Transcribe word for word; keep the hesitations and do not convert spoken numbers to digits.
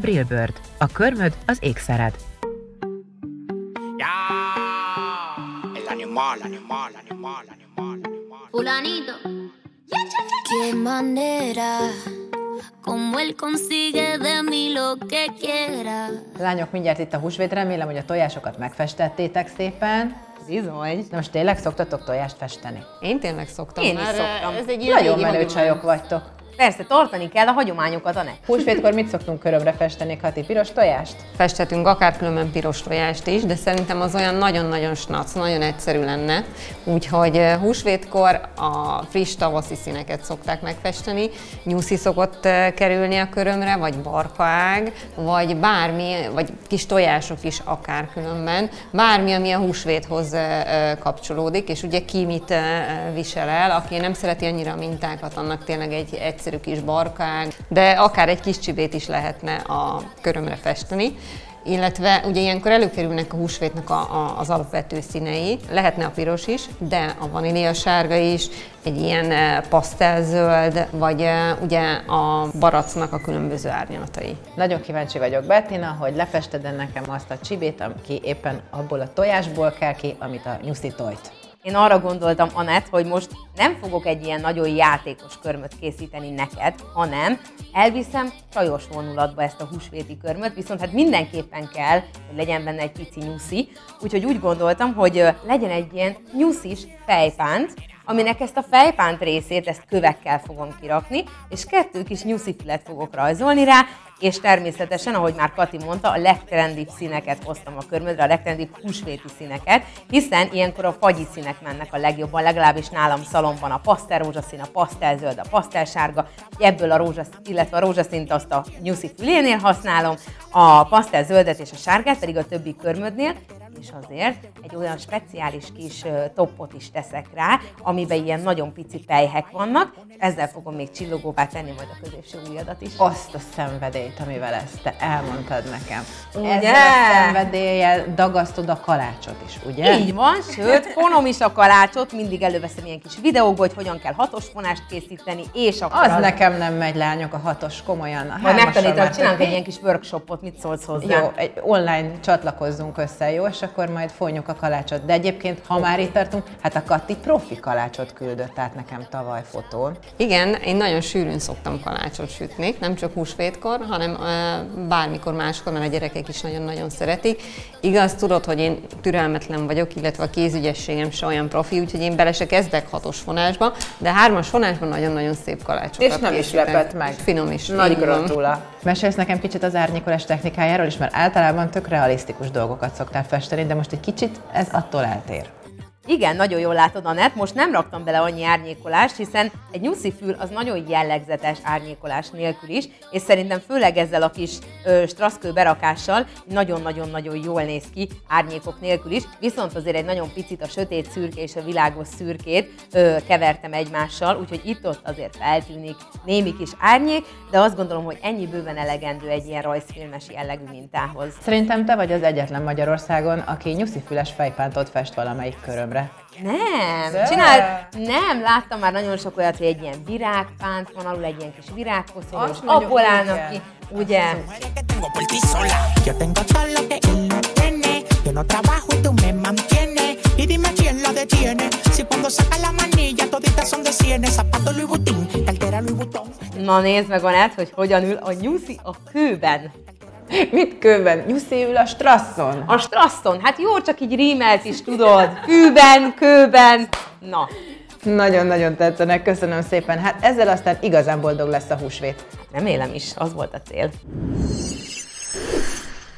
Brillbird. A körmöd az ékszered. Fulanito. Qué manera, como él consigue de mí lo que quiera. Lányok, mindjárt itt a húsvét, remélem, hogy a tojásokat megfestettétek szépen. Bizony. De most tényleg szoktatok tojást festeni? Én tényleg szoktam. Én is szoktam. Ez egy ilyen Nagyon régi menő hagyomány. csajok vagytok. Persze, tartani kell a hagyományokat, Anett. Húsvétkor mit szoktunk körömre festeni, Kati? Piros tojást? Festhetünk akár különben piros tojást is, de szerintem az olyan nagyon-nagyon snac, nagyon egyszerű lenne. Úgyhogy húsvétkor a friss tavaszi színeket szokták megfesteni. Nyuszi szokott kerülni a körömre, vagy barkaág, vagy bármi, vagy kis tojások is akár különben. Bármi, ami a húsvéthoz kapcsolódik, és ugye ki mit visel el. Aki nem szereti annyira a mintákat, annak tényleg egy egyszerű kis barkág, de akár egy kis csibét is lehetne a körömre festeni. Illetve ugye ilyenkor előkerülnek a húsvétnek a, a, az alapvető színei, lehetne a piros is, de a vanília sárga is, egy ilyen pasztelzöld, vagy ugye a baracnak a különböző árnyalatai. Nagyon kíváncsi vagyok, Bettina, hogy lefested nekem azt a csibét, aki éppen abból a tojásból kell ki, amit a nyuszi tojt. Én arra gondoltam, Anett, hogy most nem fogok egy ilyen nagyon játékos körmöt készíteni neked, hanem elviszem csajos vonulatba ezt a húsvéti körmöt, viszont hát mindenképpen kell, hogy legyen benne egy pici nyuszi, úgyhogy úgy gondoltam, hogy legyen egy ilyen nyuszis fejpánt, aminek ezt a fejpánt részét, ezt kövekkel fogom kirakni, és kettő kis nyuszifület fogok rajzolni rá, és természetesen, ahogy már Kati mondta, a legtrendibb színeket hoztam a körmödre, a legtrendibb húsvéti színeket, hiszen ilyenkor a fagyi színek mennek a legjobban, legalábbis nálam szalomban a pasztelrózsaszín, a pasztelzöld, a pasztelsárga, ebből a rózsaszín, illetve a rózsaszínt azt a nyuszi fülénél használom, a pasztelzöldet és a sárgát pedig a többi körmödnél, és azért egy olyan speciális kis toppot is teszek rá, amiben ilyen nagyon pici pelyhek vannak, ezzel fogom még csillogóvá tenni majd a középső ujjadat is. Azt a szenvedélyt, amivel ezt te elmondtad nekem. Ugye? Ezzel a szenvedéllyel dagasztod a kalácsot is, ugye? Így van, sőt, fonom is a kalácsot, mindig előveszem ilyen kis videókból, hogy hogyan kell hatos fonást készíteni, és akkor Az, az... nekem nem megy, lányok, a hatos, komolyan. A Majd megtanítom, hármassal csinálunk már- egy ilyen kis workshopot, mit szólsz hozzá? Jó, egy online csatlakozzunk össze, jó? És akkor majd fonjuk a kalácsot. De egyébként, ha már itt tartunk, hát a Kati profi kalácsot küldött át nekem tavaly fotón. Igen, én nagyon sűrűn szoktam kalácsot sütni, nem csak húsvétkor, hanem bármikor máskor, mert a gyerekek is nagyon-nagyon szeretik. Igaz, tudod, hogy én türelmetlen vagyok, illetve a kézügyességem se olyan profi, úgyhogy én bele se kezdek hatos fonásba, de hármas fonásban nagyon-nagyon szép kalácsokat És nem is készítek. lepett meg. Finom is. Nagy így van. gratula. Mesélsz nekem kicsit az árnyékolás technikájáról is, mert általában tök realisztikus dolgokat szoktál festeni, de most egy kicsit ez attól eltér. Igen, nagyon jól látod, Anett, most nem raktam bele annyi árnyékolást, hiszen egy nyuszi fül az nagyon jellegzetes árnyékolás nélkül is, és szerintem főleg ezzel a kis ö, straszkő berakással nagyon-nagyon-nagyon jól néz ki árnyékok nélkül is, viszont azért egy nagyon picit a sötét szürke és a világos szürkét ö, kevertem egymással, úgyhogy itt-ott azért feltűnik némi kis árnyék, de azt gondolom, hogy ennyi bőven elegendő egy ilyen rajzfilmes jellegű mintához. Szerintem te vagy az egyetlen Magyarországon, aki nyuszifüles fejpántot fest valamelyik körömre. Nem, De. csinál, nem, láttam már nagyon sok olyat, hogy egy ilyen virágpánt van, alul egy ilyen kis virágkoszorú, és Azt mondjuk, abból állnak igen. ki, ugye? Tengo por ti sola. Yo tengo todo lo que él no tiene. Yo no trabajo y tú me mantienes. Y dime quién la detiene. Si cuando saca la manilla toditas son de cienes. Zapato Louis Vuitton, cartera Louis Vuitton. Na nézd meg, Anett, hogy hogyan ül a nyuszi a kőben. Mit kőben? Nyuszi ül a strasszon. A strasszon, hát jó, csak így rímelt is, tudod, fűben, kőben, na. Nagyon-nagyon tetszenek, köszönöm szépen. Hát ezzel aztán igazán boldog lesz a húsvét. Remélem is, az volt a cél.